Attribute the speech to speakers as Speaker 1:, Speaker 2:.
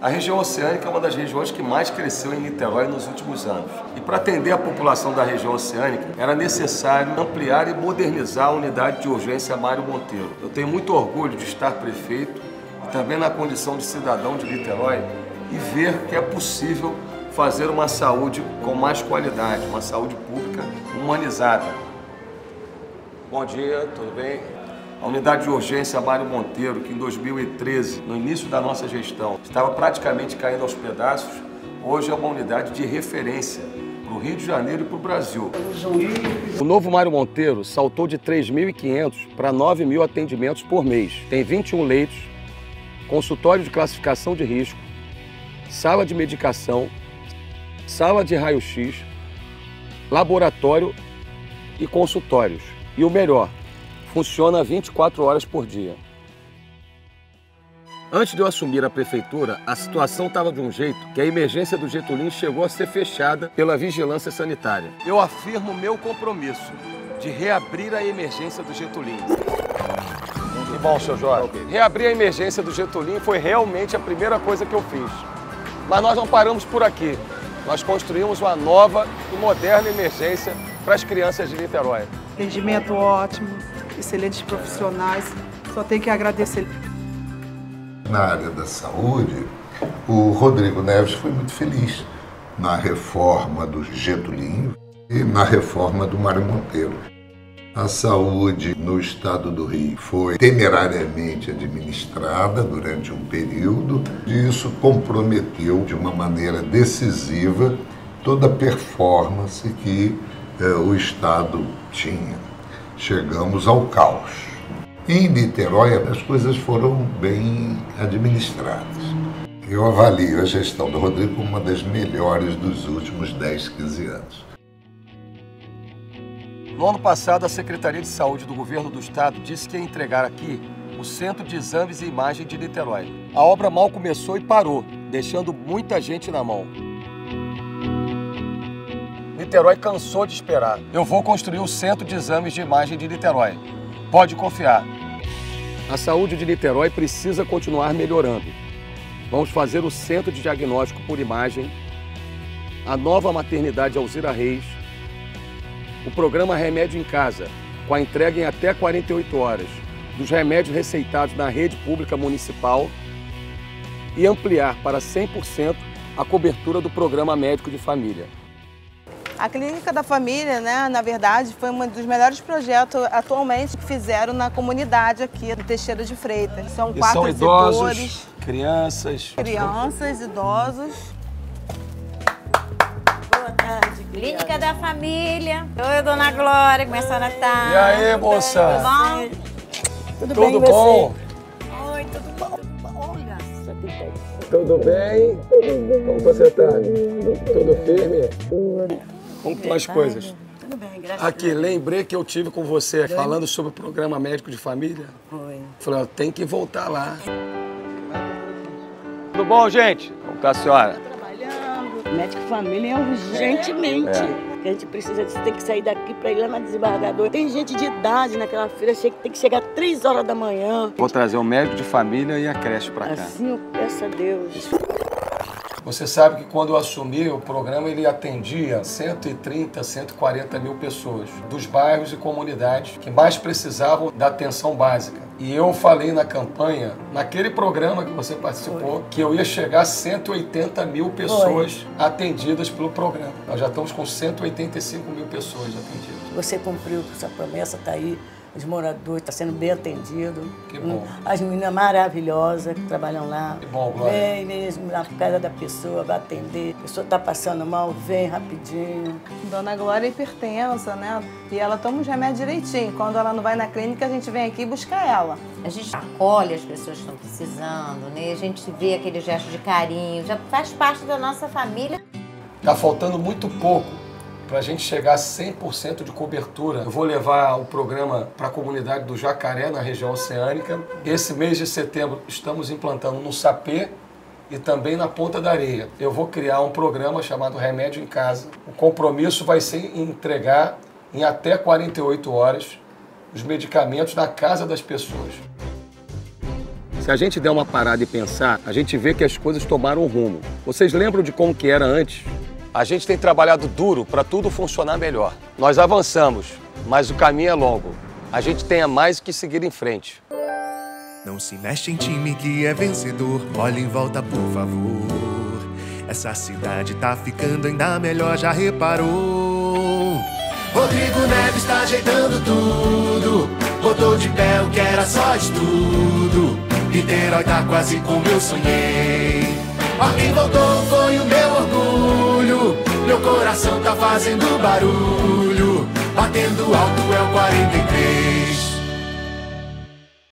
Speaker 1: A região oceânica é uma das regiões que mais cresceu em Niterói nos últimos anos. E para atender a população da região oceânica, era necessário ampliar e modernizar a unidade de urgência Mário Monteiro. Eu tenho muito orgulho de estar prefeito e também na condição de cidadão de Niterói e ver que é possível fazer uma saúde com mais qualidade, uma saúde pública humanizada. Bom dia, tudo bem? A unidade de urgência Mário Monteiro, que em 2013, no início da nossa gestão, estava praticamente caindo aos pedaços, hoje é uma unidade de referência para o Rio de Janeiro e para o Brasil. O novo Mário Monteiro saltou de 3.500 para 9.000 atendimentos por mês. Tem 21 leitos, consultório de classificação de risco, sala de medicação, sala de raio-x, laboratório e consultórios. E o melhor, funciona 24 horas por dia. Antes de eu assumir a prefeitura, a situação estava de um jeito que a emergência do Getulino chegou a ser fechada pela vigilância sanitária. Eu afirmo meu compromisso de reabrir a emergência do Getulino. Que bom, seu Jorge. Reabrir a emergência do Getulino foi realmente a primeira coisa que eu fiz. Mas nós não paramos por aqui. Nós construímos uma nova e moderna emergência para as crianças de Niterói.
Speaker 2: Atendimento ótimo, excelentes profissionais, só tenho que agradecer.
Speaker 3: Na área da saúde, o Rodrigo Neves foi muito feliz na reforma do Getulino e na reforma do Mário Monteiro. A saúde no estado do Rio foi temerariamente administrada durante um período e isso comprometeu de uma maneira decisiva toda a performance que o estado tinha. Chegamos ao caos. Em Niterói, as coisas foram bem administradas. Eu avalio a gestão do Rodrigo como uma das melhores dos últimos 10, 15 anos.
Speaker 1: No ano passado, a Secretaria de Saúde do Governo do Estado disse que ia entregar aqui o Centro de Exames e Imagem de Niterói. A obra mal começou e parou, deixando muita gente na mão. Niterói cansou de esperar. Eu vou construir o Centro de Exames de Imagem de Niterói. Pode confiar. A saúde de Niterói precisa continuar melhorando. Vamos fazer o Centro de Diagnóstico por Imagem, a nova maternidade Alzira Reis, o programa Remédio em Casa, com a entrega em até 48 horas dos remédios receitados na rede pública municipal e ampliar para 100% a cobertura do programa médico de família.
Speaker 4: A Clínica da Família, né, na verdade, foi um dos melhores projetos atualmente que fizeram na comunidade aqui do Teixeira de Freitas. São 4
Speaker 1: idosos, crianças,
Speaker 4: idosos.
Speaker 5: Boa tarde, Clínica da Família. Oi, Dona Glória, como é a senhora tá?
Speaker 1: E aí, moça?
Speaker 5: Tudo bom?
Speaker 1: Tudo bom?
Speaker 5: Oi, tudo bom? Olha,
Speaker 1: Tudo bem? Como você tá? Tudo firme? Como estão as coisas?
Speaker 5: tudo bem, graças
Speaker 1: Aqui, lembrei que eu tive com você falando sobre o programa médico de família.
Speaker 5: Oi.
Speaker 1: Falei, ó, tem que voltar lá. Tudo bom, gente? Como tá a senhora?
Speaker 6: Trabalhando. Médico de família é urgentemente. Que a gente precisa, tem que sair daqui para ir lá na desembargadora. Tem gente de idade naquela fila, tem que chegar 3 horas da manhã.
Speaker 1: Vou trazer o médico de família e a creche pra cá.
Speaker 6: Assim eu peço a Deus.
Speaker 1: Você sabe que quando eu assumi o programa, ele atendia 130, 140 mil pessoas dos bairros e comunidades que mais precisavam da atenção básica. E eu falei na campanha, naquele programa que você participou, que eu ia chegar a 180 mil pessoas atendidas pelo programa. Nós já estamos com 185 mil pessoas atendidas.
Speaker 6: Você cumpriu essa promessa, tá aí. Os moradores estão sendo bem atendidos.
Speaker 1: Que bom.
Speaker 6: As meninas maravilhosas que trabalham lá.
Speaker 1: Que bom, Glória.
Speaker 6: Vem mesmo na casa da pessoa, vai atender. A pessoa está passando mal, vem rapidinho.
Speaker 4: Dona Glória é hipertensa, né? E ela toma os remédios direitinho. Quando ela não vai na clínica, a gente vem aqui buscar ela.
Speaker 5: A gente acolhe as pessoas que estão precisando, né? A gente vê aquele gesto de carinho, já faz parte da nossa família.
Speaker 1: Tá faltando muito pouco para a gente chegar a 100% de cobertura. Eu vou levar o programa para a comunidade do Jacaré, na região oceânica. Esse mês de setembro estamos implantando no Sapê e também na Ponta da Areia. Eu vou criar um programa chamado Remédio em Casa. O compromisso vai ser entregar em até 48 horas os medicamentos na casa das pessoas. Se a gente der uma parada e pensar, a gente vê que as coisas tomaram um rumo. Vocês lembram de como que era antes? A gente tem trabalhado duro para tudo funcionar melhor. Nós avançamos, mas o caminho é longo. A gente tem mais que seguir em frente.
Speaker 7: Não se mexe em time que é vencedor, olha em volta por favor. Essa cidade tá ficando ainda melhor, já reparou? Rodrigo Neves tá ajeitando tudo, botou de pé o que era só estudo. Niterói tá quase como eu sonhei. Ó, quem voltou foi o meu orgulho, meu coração tá fazendo barulho, batendo alto é o 43.